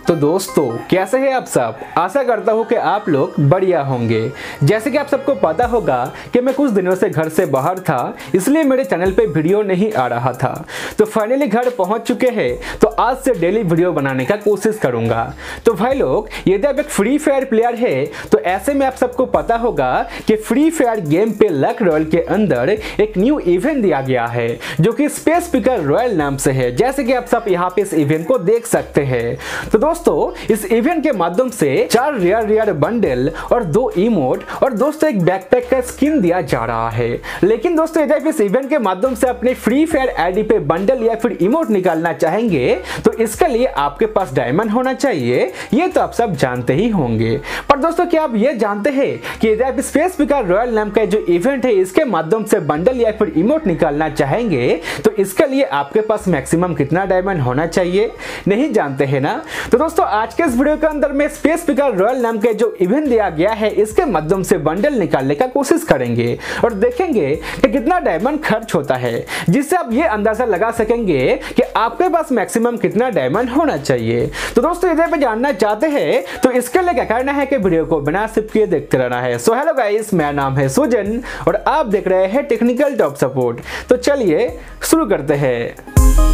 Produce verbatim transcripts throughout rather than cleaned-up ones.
तो दोस्तों कैसे हैं आप सब। आशा करता हूँ कि आप लोग बढ़िया होंगे। जैसे कि आप सबको पता होगा कि मैं कुछ दिनों से घर से बाहर था, इसलिए मेरे चैनल पे वीडियो नहीं आ रहा था। तो फाइनली घर पहुंच चुके हैं, तो आज से डेली वीडियो बनाने का कोशिश करूंगा। तो भाई लोग, यदि आप एक फ्री फायर प्लेयर है तो ऐसे में आप सबको पता होगा कि फ्री फायर गेम पे लक रॉयल के अंदर एक न्यू इवेंट दिया गया है जो कि स्पेस पिकर रॉयल नाम से है। जैसे कि आप सब यहाँ पे इस इवेंट को देख सकते हैं। तो दोस्तों इस इवेंट के माध्यम से चार रेयर रेयर बंडल और दो इमोट और दोस्तों एक बैकपैक का स्किन दिया जा रहा है। लेकिन दोस्तों यदि आप इस इवेंट के माध्यम से अपने फ्री फायर आईडी पे बंडल या फिर इमोट निकालना चाहेंगे तो इसके लिए आपके पास डायमंड होना चाहिए, ये तो आप सब जानते ही होंगे। पर दोस्तों क्या आप ये जानते हैं कि यदि आप स्पेस पिकर रॉयल नाम का जो इवेंट है इसके माध्यम से बंडल या फिर इमोट निकालना चाहेंगे तो इसके लिए आपके पास मैक्सिमम कितना डायमंड होना चाहिए? नहीं जानते हैं ना। तो दोस्तों आज के इस वीडियो के अंदर में स्पेस पिकर रॉयल नाम के जो इवेंट दिया गया है इसके माध्यम से बंडल निकालने का कोशिश करेंगे और देखेंगे कि कितना डायमंड खर्च होता है, जिससे आप ये अंदाजा लगा सकेंगे कि आपके पास मैक्सिमम कितना डायमंड होना चाहिए। तो दोस्तों यदि आप जानना चाहते हैं तो इसके लिए क्या करना है कि वीडियो को बिना स्किप किए देखते रहना है। सो हेलो गाइस, मेरा नाम है सुजन और आप देख रहे हैं टेक्निकल टॉप सपोर्ट। तो चलिए शुरू करते हैं।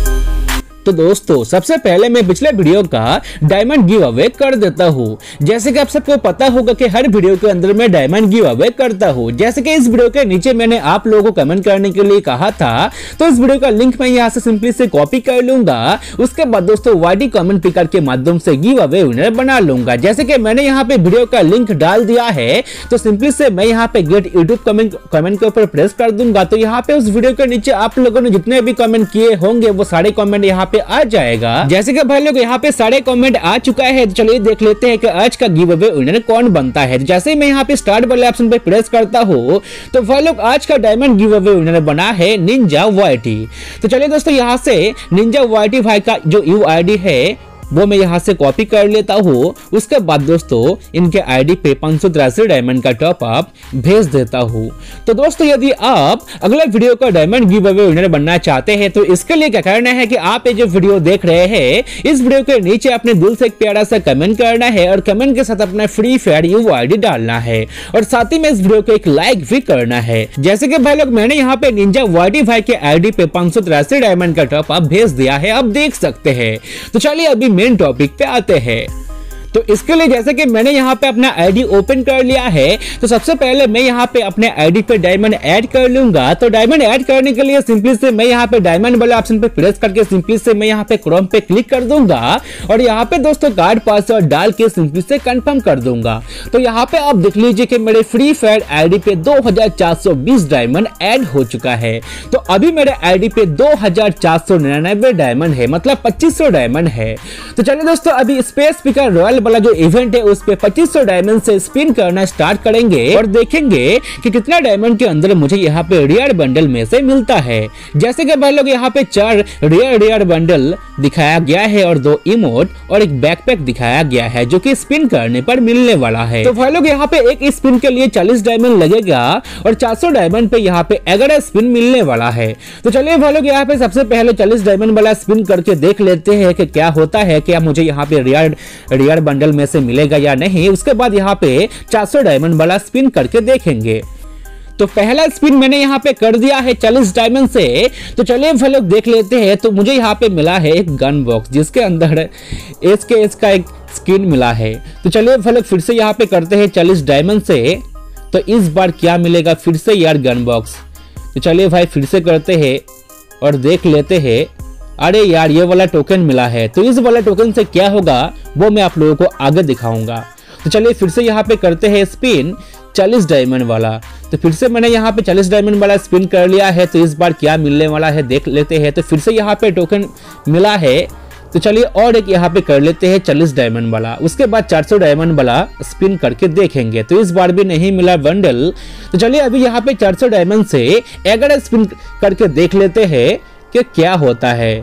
तो दोस्तों सबसे पहले मैं पिछले वीडियो का डायमंड गिव अवे कर देता हूँ। जैसे कि आप सबको पता होगा कि हर वीडियो के अंदर मैं डायमंड गिव अवे करता हूँ। जैसे कि इस वीडियो के नीचे मैंने आप लोगों को कमेंट करने के लिए कहा था, तो इस वीडियो का लिंक मैं यहाँ से सिंपली से कॉपी कर लूंगा। उसके बाद दोस्तों वाईटी कमेंट पिकर के माध्यम से गिव अवे विनर बना लूंगा। जैसे कि मैंने यहाँ पे वीडियो का लिंक डाल दिया है, तो सिंपली से मैं यहाँ पे गेट यूट्यूब कमेंट कमेंट के ऊपर प्रेस कर दूंगा। तो यहाँ पे उस वीडियो के नीचे आप लोगों ने जितने भी कमेंट किए होंगे वो सारे कमेंट यहाँ पे आ जाएगा। जैसे कि भाई लोग यहाँ पे सारे कमेंट आ चुका है, तो चलिए देख लेते हैं कि आज का गिव अवे विनर कौन बनता है। जैसे ही मैं यहाँ पे स्टार्ट वाले ऑप्शन पे प्रेस करता हूँ तो भाई लोग आज का डायमंड गिव अवे विनर बना है निंजा वाईटी। तो चलिए दोस्तों यहाँ से निंजा वाईटी भाई का जो यू आई डी है वो मैं यहाँ से कॉपी कर लेता हूँ। उसके बाद दोस्तों इनके आईडी पे पाँच सौ तिरासी डायमंड का टॉप अप भेज देता हूँ। तो दोस्तों यदि आप अगले वीडियो का डायमंड गिव अवे विनर बनना चाहते हैं तो इसके लिए क्या करना है कि आप ये जो वीडियो देख रहे हैं इस वीडियो के नीचे अपने दिल से एक प्यारा सा कमेंट करना है और कमेंट के साथ अपना free fire U I D डालना है और साथ ही में इस वीडियो को एक लाइक भी करना है। जैसे कि भाई लोग मैंने यहाँ पे निंजा वाईटी भाई के आईडी पे पाँच सौ तिरासी डायमंड का टॉप अप भेज दिया है, अब देख सकते हैं। तो चलिए अभी मेन टॉपिक पे आते हैं। तो इसके लिए जैसे कि मैंने यहाँ पे अपना आईडी ओपन कर लिया है, तो सबसे पहले मैं यहाँ पे अपने आईडी पे डायमंड ऐड कर लूंगा। तो डायमंड ऐड करने के लिए सिंपली से मैं यहाँ पे डायमंड वाले ऑप्शन पे प्रेस करके सिंपली से मैं यहाँ पे क्रोम पे क्लिक कर दूंगा और यहाँ पे दोस्तों कार्ड पासवर्ड डाल के सिंपली से कंफर्म कर दूंगा। तो यहाँ पे आप देख लीजिए कि मेरे फ्री फायर आईडी पे दो हजार चार सौ बीस डायमंड ऐड हो चुका है। तो अभी मेरे आईडी पे दो हजार चार सौ निन्यानवे डायमंड है, मतलब पच्चीस सौ डायमंड है। तो चलिए दोस्तों अभी स्पेस पिकर रॉयल वाला जो इवेंट है उस पे पच्चीस सौ डायमंड से स्पिन करना स्टार्ट करेंगे और देखेंगे कि कितना डायमंड के अंदर मुझे यहाँ पे रेयर बंडल में से मिलता है। जैसे कि भाई लोग यहाँ पे चार रेयर रेयर बंडल दिखाया गया है और दो इमोट और एक बैकपैक दिखाया गया है जो कि स्पिन करने पर मिलने वाला है। तो भाई लोग यहाँ पे एक स्पिन के लिए चालीस डायमंड लगेगा और चार सौ डायमंड पे यहाँ पे ग्यारह स्पिन मिलने वाला है। तो चलिए भाई लोग यहाँ पे सबसे पहले चालीस डायमंड वाला स्पिन करके देख लेते हैं कि क्या होता है, क्या मुझे यहाँ पे रेयर रेयर बंडल में से मिलेगा या नहीं। उसके बाद यहाँ पे चार सौ डायमंड वाला स्पिन करके देखेंगे। तो पहला स्पिन मैंने यहाँ पे कर दिया है चालीस डायमंड से। तो चलिए भाई लोग देख लेते हैं। तो मुझे यहाँ पे मिला है एक गन बॉक्स जिसके अंदर एस के एस का एक स्किन मिला है। तो चलिए भाई लोग फिर से यहाँ पे करते हैं चालीस डायमंड से। तो इस बार क्या मिलेगा फिर से यार गन बॉक्स। तो चलिए भाई फिर से करते हैं और देख लेते हैं। अरे यार ये वाला टोकन मिला है। तो इस वाला टोकन से क्या होगा वो मैं आप लोगों को आगे दिखाऊंगा। तो चलिए फिर से यहाँ पे करते हैं स्पिन चालीस डायमंड वाला। तो फिर से मैंने यहाँ पे चालीस डायमंड वाला स्पिन कर लिया है। तो इस बार क्या मिलने वाला है देख लेते हैं। तो फिर से यहाँ पे टोकन मिला है। तो चलिए और एक यहाँ पे कर लेते हैं चालीस डायमंड वाला। उसके बाद चार सौ डायमंड वाला स्पिन करके देखेंगे। तो इस बार भी नहीं मिला बंडल। तो चलिए अभी यहाँ पे चार सौ डायमंड से ग्यारह स्पिन करके देख लेते हैं कि क्या होता है।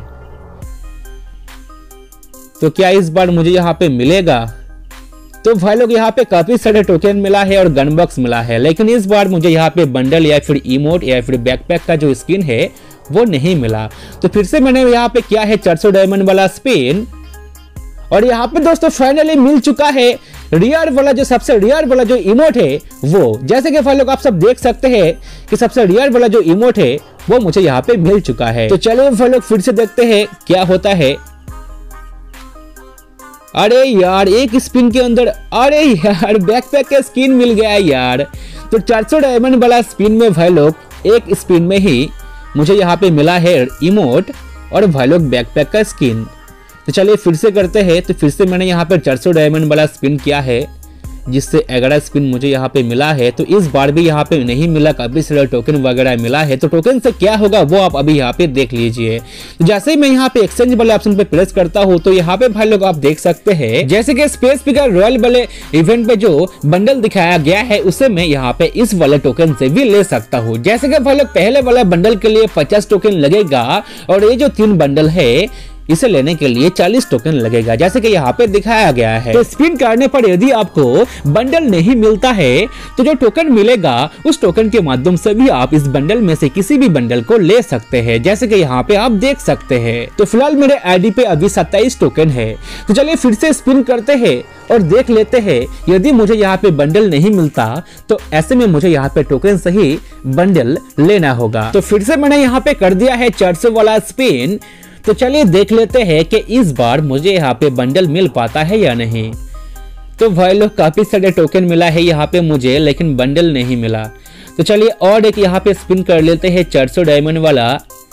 तो क्या इस बार मुझे यहाँ पे मिलेगा? तो भाई लोग यहाँ पे काफी सारे टोकन मिला है और गन बॉक्स मिला है, लेकिन इस बार मुझे यहाँ पे बंडल या फिर इमोट या फिर बैकपैक का जो स्किन है वो नहीं मिला। तो फिर से मैंने यहाँ पे किया है चार सौ डायमंड वाला स्पिन और यहाँ पे दोस्तों फाइनली मिल चुका है रियर वाला जो सबसे रियर वाला जो इमोट है वो। जैसे कि भाई लोग आप सब देख सकते हैं कि सबसे रियर वाला जो इमोट है वो मुझे यहाँ पे मिल चुका है। तो चलिए भाई लोग फिर से देखते हैं क्या होता है। अरे यार एक स्पिन के अंदर, अरे यार बैकपैक का स्किन मिल गया यार। तो चार सौ डायमंड वाला स्पिन में भाई लोग एक स्पिन में ही मुझे यहाँ पे मिला है इमोट और भाई लोग बैकपैक का स्किन। तो चलिए फिर से करते हैं। तो फिर से मैंने यहाँ पे चार सौ डायमंड वाला स्पिन किया है जिससे ग्यारह स्पिन मुझे यहाँ पे मिला है। तो इस बार भी यहाँ पे नहीं मिला, काफी सारा टोकन वगैरह मिला है। तो टोकन से क्या होगा वो आप अभी यहाँ पे देख लीजिए। तो जैसे ही मैं यहाँ पे एक्सचेंज वाले ऑप्शन पे प्रेस करता हूँ तो यहाँ पे भाई लोग आप देख सकते हैं जैसे कि स्पेस पिकर रॉयल वाले इवेंट पे जो बंडल दिखाया गया है उसे मैं यहाँ पे इस वाले टोकन से भी ले सकता हूँ। जैसे कि भाई लोग पहले वाला बंडल के लिए पचास टोकन लगेगा और ये जो तीन बंडल है इसे लेने के लिए चालीस टोकन लगेगा जैसे कि यहाँ पे दिखाया गया है। तो स्पिन करने पर यदि आपको बंडल नहीं मिलता है तो जो टोकन मिलेगा उस टोकन के माध्यम से भी आप इस बंडल में से किसी भी बंडल को ले सकते हैं जैसे कि यहाँ पे आप देख सकते हैं। तो फिलहाल मेरे आईडी पे अभी सत्ताईस टोकन है। तो चलिए फिर से स्पिन करते हैं और देख लेते हैं यदि मुझे यहाँ पे बंडल नहीं मिलता तो ऐसे में मुझे यहाँ पे टोकन से ही बंडल लेना होगा। तो फिर से मैंने यहाँ पे कर दिया है चार सौ वाला स्पिन। तो चलिए देख लेते हैं कि इस बार मुझे यहाँ पे बंडल मिल पाता है या नहीं। तो भाई लोग काफी सारे टोकन मिला है यहाँ पे मुझे लेकिन बंडल नहीं मिला। तो चलिए और एक यहाँ पे स्पिन कर लेते हैं चार सौ डायमंड वाला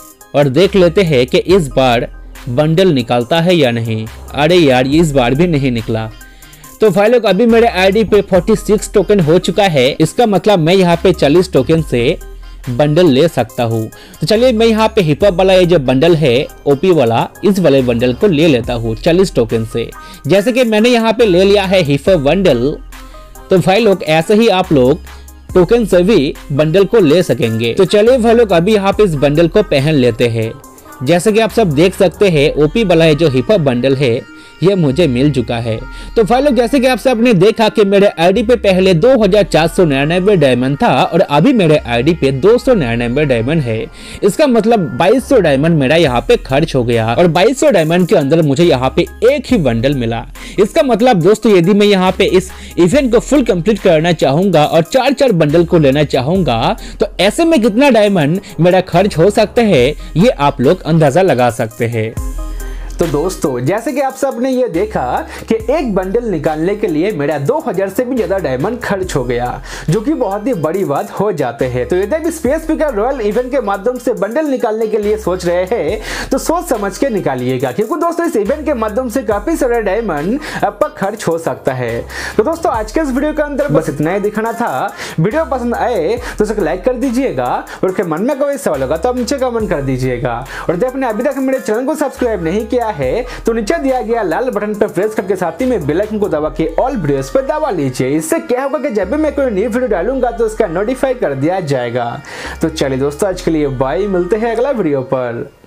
और देख लेते हैं कि इस बार बंडल निकालता है या नहीं। अरे यार इस बार भी नहीं निकला। तो भाई लोग अभी मेरे आईडी पे छियालीस टोकन हो चुका है। इसका मतलब मैं यहाँ पे चालीस टोकन से बंडल ले सकता हूँ। तो चलिए मैं यहाँ पे हिप हॉप वाला ये जो बंडल है ओपी वाला इस वाले बंडल को ले लेता हूँ चालीस टोकन से। जैसे कि मैंने यहाँ पे ले लिया है हिप हॉप बंडल। तो भाई लोग ऐसे ही आप लोग टोकन से भी बंडल को ले सकेंगे। तो चलिए भाई लोग अभी यहाँ पे इस बंडल को पहन लेते हैं। जैसे कि आप सब देख सकते हैं ओपी वाला ये जो हिप हॉप बंडल है ये मुझे मिल चुका है। तो भाई लोग जैसे कि आप सबने देखा कि मेरे आईडी पे पहले दो हजार चार सौ निन्यानवे डायमंड था और अभी मेरे आईडी पे दो सौ निन्यानवे डायमंड है। इसका मतलब बाईस सौ डायमंड मेरा यहाँ पे खर्च हो गया और बाईस सौ डायमंड के अंदर मुझे यहाँ पे एक ही बंडल मिला। इसका मतलब दोस्तों यदि मैं यहाँ पे इस इवेंट को फुल कंप्लीट करना चाहूंगा और चार चार बंडल को लेना चाहूंगा तो ऐसे में कितना डायमंड मेरा खर्च हो सकता है ये आप लोग अंदाजा लगा सकते हैं। तो दोस्तों जैसे कि आप सब ने ये देखा कि एक बंडल निकालने के लिए मेरा दो हज़ार से भी ज्यादा डायमंड खर्च हो गया जो कि बहुत ही बड़ी बात हो जाते हैं। तो यदि भी स्पेस पिकर रॉयल इवेंट के माध्यम से बंडल निकालने के लिए सोच रहे हैं तो सोच समझ के निकालिएगा क्योंकि दोस्तों इस इवेंट के माध्यम से काफी सारा डायमंड आपका खर्च हो सकता है। तो दोस्तों आज के इस वीडियो के अंदर बस इतना ही दिखाना था। वीडियो पसंद आए तो उसे लाइक कर दीजिएगा और उसके मन में कोई सवाल होगा तो आप नीचे कमेंट कर दीजिएगा। और यदि आपने अभी तक मेरे चैनल को सब्सक्राइब नहीं किया है तो नीचे दिया गया लाल बटन पर प्रेस करके साथ ही में बेल आइकन को दबा के ऑल वीडियोस पर दबा लीजिए। इससे क्या होगा कि जब भी मैं कोई नई वीडियो डालूंगा तो उसका नोटिफाई कर दिया जाएगा। तो चलिए दोस्तों आज के लिए बाय, मिलते हैं अगला वीडियो पर।